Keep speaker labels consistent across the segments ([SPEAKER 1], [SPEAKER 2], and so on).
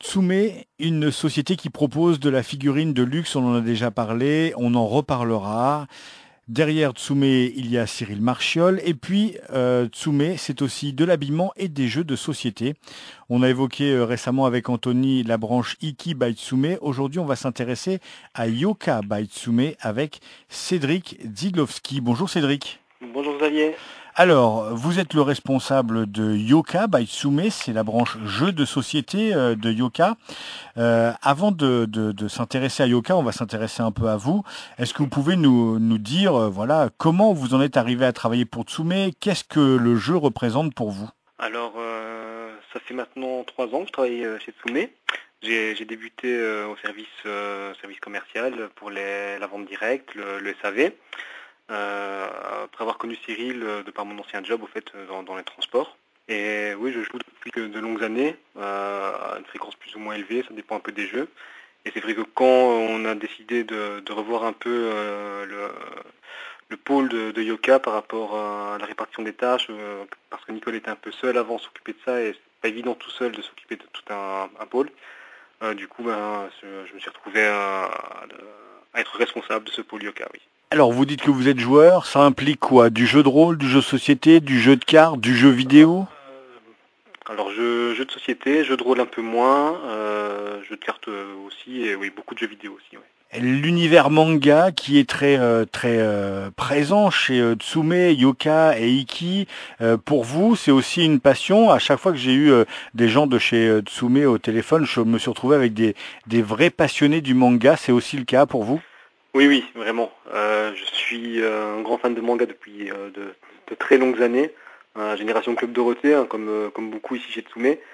[SPEAKER 1] Tsume, une société qui propose de la figurine de luxe, on en a déjà parlé, on en reparlera. Derrière Tsume, il y a Cyril Marchiol. Et puis, Tsume, c'est aussi de l'habillement et des jeux de société. On a évoqué récemment avec Anthony la branche Iki by Tsume. Aujourd'hui, on va s'intéresser à Yoka by Tsume avec Cédric Zidlowski. Bonjour Cédric.
[SPEAKER 2] Bonjour Xavier.
[SPEAKER 1] Alors, vous êtes le responsable de Yoka by Tsume, c'est la branche jeux de société de Yoka. Avant de s'intéresser à Yoka, on va s'intéresser un peu à vous. Est-ce que vous pouvez nous dire, voilà, comment vous en êtes arrivé à travailler pour Tsume? Qu'est-ce que le jeu représente pour vous?
[SPEAKER 2] Alors, ça fait maintenant 3 ans que je travaille chez Tsume. J'ai débuté au service commercial pour la vente directe, le SAV. Après avoir connu Cyril de par mon ancien job au fait dans les transports. Et oui, je joue depuis de longues années, à une fréquence plus ou moins élevée, ça dépend un peu des jeux. Et c'est vrai que quand on a décidé de revoir un peu le pôle de Yoka par rapport à la répartition des tâches, parce que Nicole était un peu seule avant s'occuper de ça et c'est pas évident tout seul de s'occuper de tout un pôle. Du coup, je me suis retrouvé à être responsable de ce pôle Yoka, oui.
[SPEAKER 1] Alors, vous dites que vous êtes joueur, ça implique quoi? Du jeu de rôle, du jeu de société, du jeu de cartes, du jeu vidéo?
[SPEAKER 2] Alors jeu de société, jeu de rôle un peu moins, jeu de cartes aussi, et oui, beaucoup de jeux vidéo aussi, ouais.
[SPEAKER 1] L'univers manga qui est très présent chez Tsume, Yoka et Iki. Pour vous, c'est aussi une passion. À chaque fois que j'ai eu des gens de chez Tsume au téléphone, je me suis retrouvé avec des vrais passionnés du manga. C'est aussi le cas pour vous?
[SPEAKER 2] Oui, oui, vraiment. Je suis un grand fan de manga depuis de très longues années. Génération Club Dorothée, hein, comme beaucoup ici chez Tsume. Et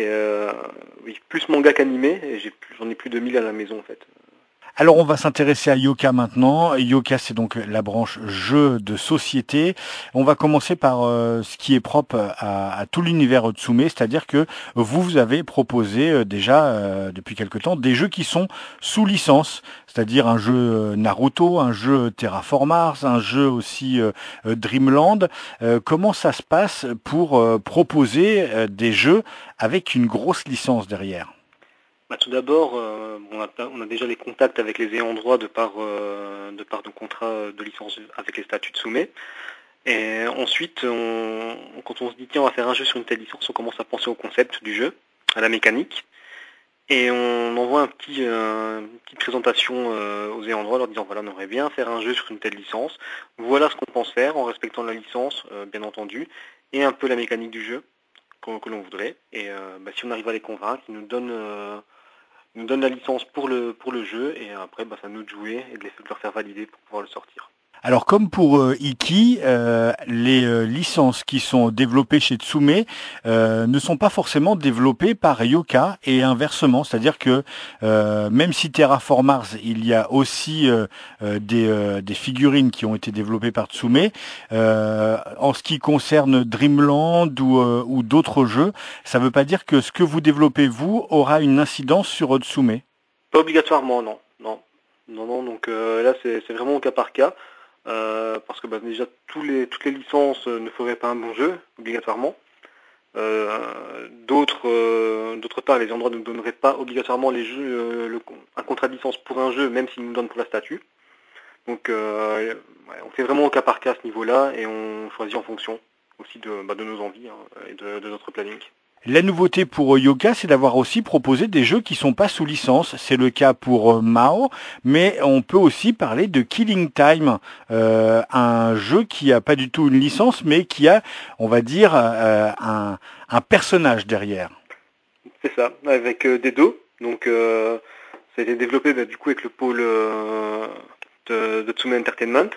[SPEAKER 2] oui, plus manga qu'animé, et j'en ai plus de 1000 à la maison en fait.
[SPEAKER 1] Alors on va s'intéresser à Yoka maintenant. Yoka, c'est donc la branche jeu de société. On va commencer par ce qui est propre à tout l'univers Tsume, c'est-à-dire que vous avez proposé déjà depuis quelque temps des jeux qui sont sous licence, c'est-à-dire un jeu Naruto, un jeu Terraform Mars, un jeu aussi Dreamland. Comment ça se passe pour proposer des jeux avec une grosse licence derrière?
[SPEAKER 2] Bah, tout d'abord, on a déjà les contacts avec les ayants droit de par nos contrats de licence avec les statuts de Tsume. Et ensuite, quand on se dit tiens, on va faire un jeu sur une telle licence, on commence à penser au concept du jeu, à la mécanique. Et on envoie une petite présentation aux ayants droit, leur disant voilà, on aimerait bien faire un jeu sur une telle licence. Voilà ce qu'on pense faire en respectant la licence, bien entendu, et un peu la mécanique du jeu que l'on voudrait. Et si on arrive à les convaincre, ils nous donnent la licence pour le jeu. Et après, c'est à nous de jouer et de leur faire valider pour pouvoir le sortir.
[SPEAKER 1] Alors comme pour Iki, les licences qui sont développées chez Tsume ne sont pas forcément développées par Yoka et inversement, c'est-à-dire que même si Terraform Mars, il y a aussi des figurines qui ont été développées par Tsume, en ce qui concerne Dreamland ou d'autres jeux, ça ne veut pas dire que ce que vous développez vous aura une incidence sur Tsume.
[SPEAKER 2] Pas obligatoirement, non. Non, non, non. Donc là, c'est vraiment au cas par cas. Parce que déjà toutes les licences ne feraient pas un bon jeu, obligatoirement. D'autre part, les endroits ne nous donneraient pas obligatoirement les jeux, un contrat de licence pour un jeu, même s'ils nous donnent pour la statue. Donc on fait vraiment au cas par cas à ce niveau-là et on choisit en fonction aussi de nos envies, hein, et de notre planning.
[SPEAKER 1] La nouveauté pour Yoga, c'est d'avoir aussi proposé des jeux qui sont pas sous licence. C'est le cas pour Mao, mais on peut aussi parler de Killing Time, un jeu qui a pas du tout une licence, mais qui a, on va dire, un personnage derrière.
[SPEAKER 2] C'est ça, avec Dedo. Donc ça a été développé du coup avec le pôle de Tsume Entertainment.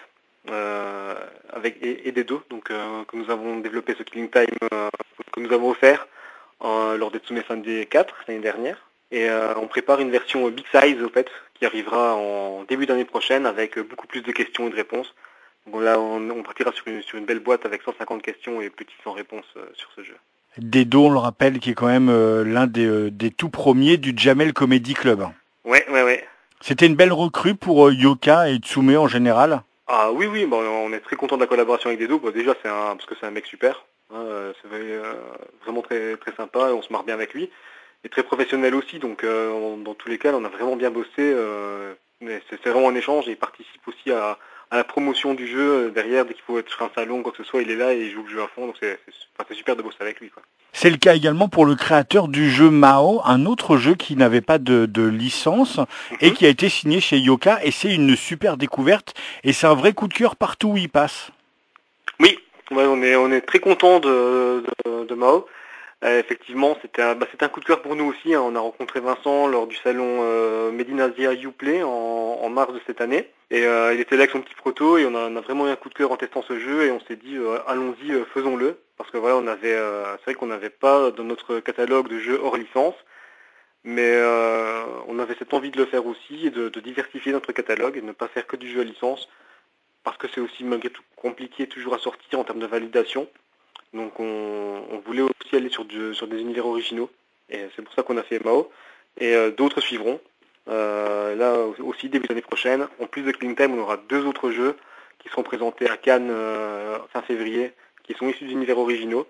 [SPEAKER 2] Et Dedo, donc que nous avons développé ce Killing Time, que nous avons offert lors des Tsume Sunday 4 l'année dernière. Et on prépare une version Big Size au fait, qui arrivera en début d'année prochaine avec beaucoup plus de questions et de réponses. Donc là, on partira sur une belle boîte avec 150 questions et petits sans réponses sur ce jeu.
[SPEAKER 1] Dedo, on le rappelle, qui est quand même l'un des tout premiers du Jamel Comedy Club.
[SPEAKER 2] Ouais, ouais, ouais.
[SPEAKER 1] C'était une belle recrue pour Yoka et Tsume en général.
[SPEAKER 2] Ah oui, oui, on est très content de la collaboration avec Dedo. Déjà, parce que c'est un mec super. Hein, c'est vraiment très, très sympa et on se marre bien avec lui. est très professionnel aussi, donc dans tous les cas, on a vraiment bien bossé. Mais c'est vraiment un échange et il participe aussi à la promotion du jeu derrière. Dès qu'il faut être sur un salon, quoi que ce soit, il est là et il joue le jeu à fond. Donc c'est super de bosser avec lui, quoi.
[SPEAKER 1] C'est le cas également pour le créateur du jeu Mao, un autre jeu qui n'avait pas de licence et
[SPEAKER 2] Mhm.
[SPEAKER 1] qui a été signé chez Yoka, et c'est une super découverte et c'est un vrai coup de cœur partout où il passe.
[SPEAKER 2] Oui, ouais, on est très content de Mao. Effectivement, c'était un coup de cœur pour nous aussi, hein. On a rencontré Vincent lors du salon Made in Asia Uplay en mars de cette année. Et il était là avec son petit proto et on a vraiment eu un coup de cœur en testant ce jeu et on s'est dit allons-y, faisons-le. Parce que voilà, c'est vrai qu'on n'avait pas dans notre catalogue de jeux hors licence, mais on avait cette envie de le faire aussi et de diversifier notre catalogue et de ne pas faire que du jeu à licence. Parce que c'est aussi malgré tout compliqué toujours à sortir en termes de validation. Donc on voulait aussi aller sur des univers originaux. Et c'est pour ça qu'on a fait Mao. Et d'autres suivront. Là aussi, début d'année prochaine, en plus de Killing Time, on aura 2 autres jeux qui seront présentés à Cannes fin février, qui sont issus d'univers originaux.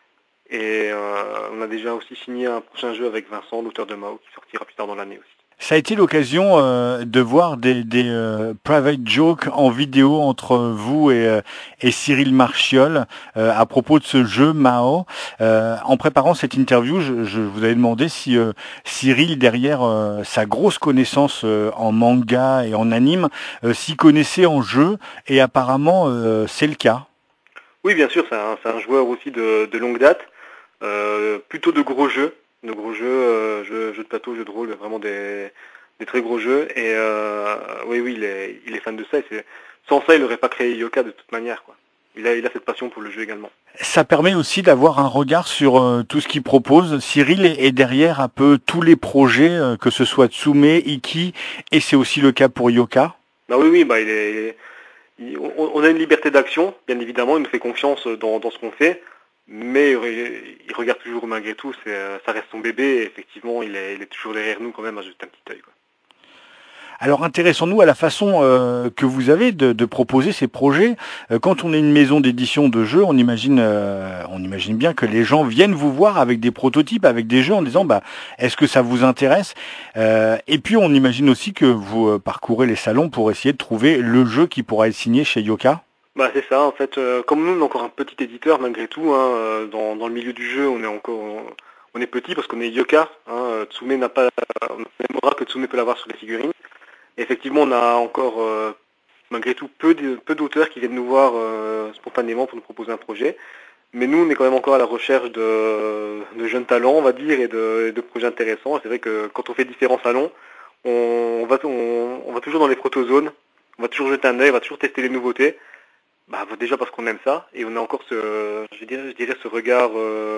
[SPEAKER 2] Et on a déjà aussi signé un prochain jeu avec Vincent, l'auteur de Mao, qui sortira plus tard dans l'année aussi.
[SPEAKER 1] Ça a été l'occasion de voir des private jokes en vidéo entre vous et Cyril Marchiol à propos de ce jeu Mao. En préparant cette interview, je vous avais demandé si Cyril, derrière sa grosse connaissance en manga et en anime, s'y connaissait en jeu, et apparemment c'est le cas.
[SPEAKER 2] Oui, bien sûr, c'est un joueur aussi de longue date, plutôt de gros jeux, jeux de plateau, jeux de rôle, vraiment des très gros jeux. Et oui, il est fan de ça. Sans ça, il n'aurait pas créé Yoka de toute manière, quoi. Il a cette passion pour le jeu également.
[SPEAKER 1] Ça permet aussi d'avoir un regard sur tout ce qu'il propose. Cyril est derrière un peu tous les projets, que ce soit Tsume, Iki, et c'est aussi le cas pour Yoka.
[SPEAKER 2] Bah oui, bah on a une liberté d'action, bien évidemment, il nous fait confiance dans ce qu'on fait, mais il regarde toujours malgré tout, ça reste son bébé, et effectivement, il est toujours derrière nous quand même à jeter un petit œil, quoi.
[SPEAKER 1] Alors intéressons-nous à la façon que vous avez de proposer ces projets. Quand on est une maison d'édition de jeux, on imagine bien que les gens viennent vous voir avec des prototypes, avec des jeux, en disant bah est-ce que ça vous intéresse. Et puis on imagine aussi que vous parcourez les salons pour essayer de trouver le jeu qui pourra être signé chez Yoka.
[SPEAKER 2] Bah c'est ça, en fait, comme nous, on est encore un petit éditeur malgré tout, hein, dans le milieu du jeu, on est petit parce qu'on est Yoka, hein, Tsume n'a pas, on aimera que Tsume peut l'avoir sur les figurines. Et effectivement, on a encore, malgré tout, peu d'auteurs qui viennent nous voir spontanément pour nous proposer un projet. Mais nous, on est quand même encore à la recherche de jeunes talents, on va dire, et de projets intéressants. Et c'est vrai que quand on fait différents salons, on va toujours dans les protozones, on va toujours jeter un œil, on va toujours tester les nouveautés. Bah, déjà parce qu'on aime ça, et on a encore je dirais ce regard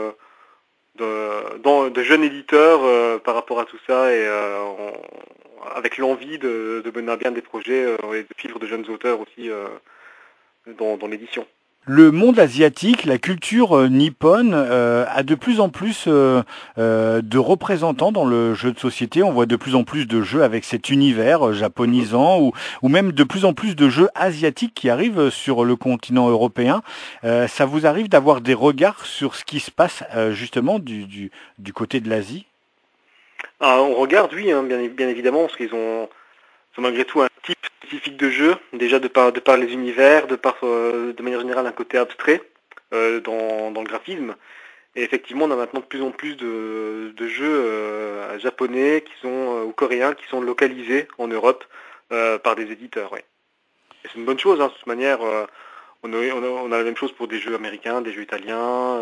[SPEAKER 2] de jeunes éditeurs par rapport à tout ça, et avec l'envie de mener à bien des projets et de suivre de jeunes auteurs aussi dans l'édition.
[SPEAKER 1] Le monde asiatique, la culture nippone a de plus en plus de représentants dans le jeu de société. On voit de plus en plus de jeux avec cet univers japonisant, ou même de plus en plus de jeux asiatiques qui arrivent sur le continent européen. Ça vous arrive d'avoir des regards sur ce qui se passe justement du côté de l'Asie?
[SPEAKER 2] Ah, on regarde, oui, hein, bien évidemment, parce sont malgré tout un type spécifique de jeu, déjà de par les univers, de manière générale un côté abstrait dans le graphisme. Et effectivement, on a maintenant de plus en plus de jeux japonais ou coréens qui sont localisés en Europe par des éditeurs. Ouais. Et c'est une bonne chose, hein, de toute manière. On a la même chose pour des jeux américains, des jeux italiens.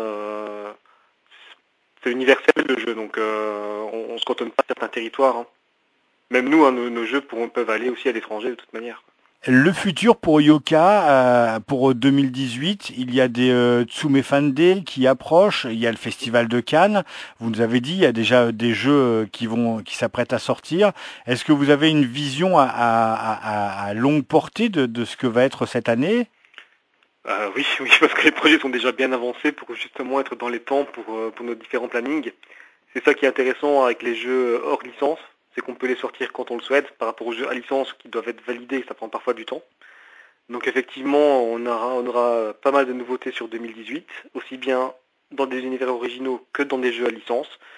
[SPEAKER 2] C'est universel le jeu, donc on se cantonne pas à certains territoires, hein. Même nous, hein, nos jeux peuvent aller aussi à l'étranger de toute manière.
[SPEAKER 1] Le futur pour Yoka, pour 2018, il y a des Tsume Fan Day qui approchent, il y a le Festival de Cannes, vous nous avez dit, il y a déjà des jeux qui s'apprêtent à sortir. Est-ce que vous avez une vision à longue portée de ce que va être cette année?
[SPEAKER 2] Oui, oui, parce que les projets sont déjà bien avancés pour justement être dans les temps pour nos différents plannings. C'est ça qui est intéressant avec les jeux hors licence, c'est qu'on peut les sortir quand on le souhaite, par rapport aux jeux à licence qui doivent être validés, ça prend parfois du temps. Donc effectivement, on aura pas mal de nouveautés sur 2018, aussi bien dans des univers originaux que dans des jeux à licence.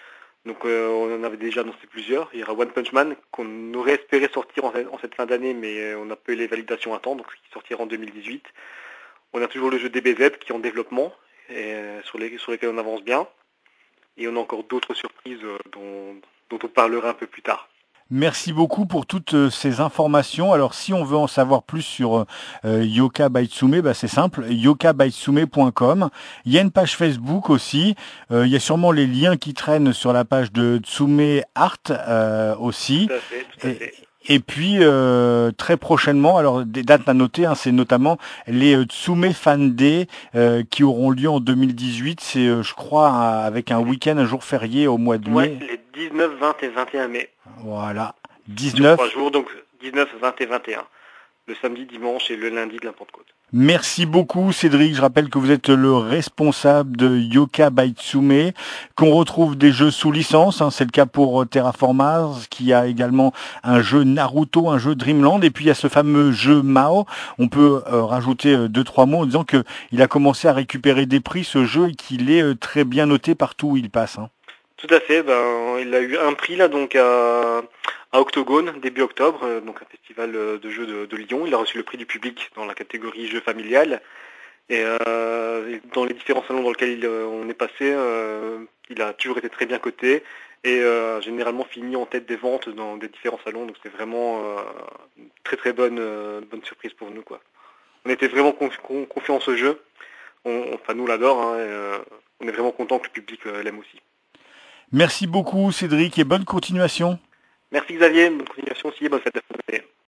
[SPEAKER 2] Donc on en avait déjà annoncé plusieurs. Il y aura One Punch Man qu'on aurait espéré sortir en cette fin d'année, mais on n'a pas eu les validations à temps, donc qui sortira en 2018. On a toujours le jeu DBZ qui est en développement et sur lesquels on avance bien. Et on a encore d'autres surprises dont on parlera un peu plus tard.
[SPEAKER 1] Merci beaucoup pour toutes ces informations. Alors, si on veut en savoir plus sur Yoka by Tsume, bah, c'est simple, yokabytsume.com. Il y a une page Facebook aussi. Il y a sûrement les liens qui traînent sur la page de Tsume Art aussi.
[SPEAKER 2] Tout à fait, tout à fait.
[SPEAKER 1] Et puis très prochainement, alors des dates à noter, hein, c'est notamment les Tsume Fan Day qui auront lieu en 2018. C'est, je crois, avec un week-end, un jour férié au mois de mai.
[SPEAKER 2] Ouais, les 19, 20 et 21 mai.
[SPEAKER 1] Voilà,
[SPEAKER 2] Sur
[SPEAKER 1] 19.
[SPEAKER 2] 3 jours, donc 19, 20 et 21. Le samedi, dimanche et le lundi de la Pentecôte.
[SPEAKER 1] Merci beaucoup Cédric, je rappelle que vous êtes le responsable de Yoka by Tsume, qu'on retrouve des jeux sous licence, hein, c'est le cas pour Terraform Mars, qui a également un jeu Naruto, un jeu Dreamland, et puis il y a ce fameux jeu Mao. On peut rajouter 2-3 mots en disant que il a commencé à récupérer des prix ce jeu et qu'il est très bien noté partout où il passe. Hein.
[SPEAKER 2] Tout à fait, il a eu un prix là donc à Octogone début octobre, donc un festival de jeux de Lyon. Il a reçu le prix du public dans la catégorie jeux familial. Et dans les différents salons dans lesquels on est passé, il a toujours été très bien coté et généralement fini en tête des ventes dans des différents salons. Donc c'est vraiment une très très bonne surprise pour nous, quoi. On était vraiment confiants en ce jeu. Enfin nous on l'adore, hein, on est vraiment content que le public l'aime aussi.
[SPEAKER 1] Merci beaucoup Cédric et bonne continuation.
[SPEAKER 2] Merci Xavier, bonne continuation aussi, bonne fête de fin d'année.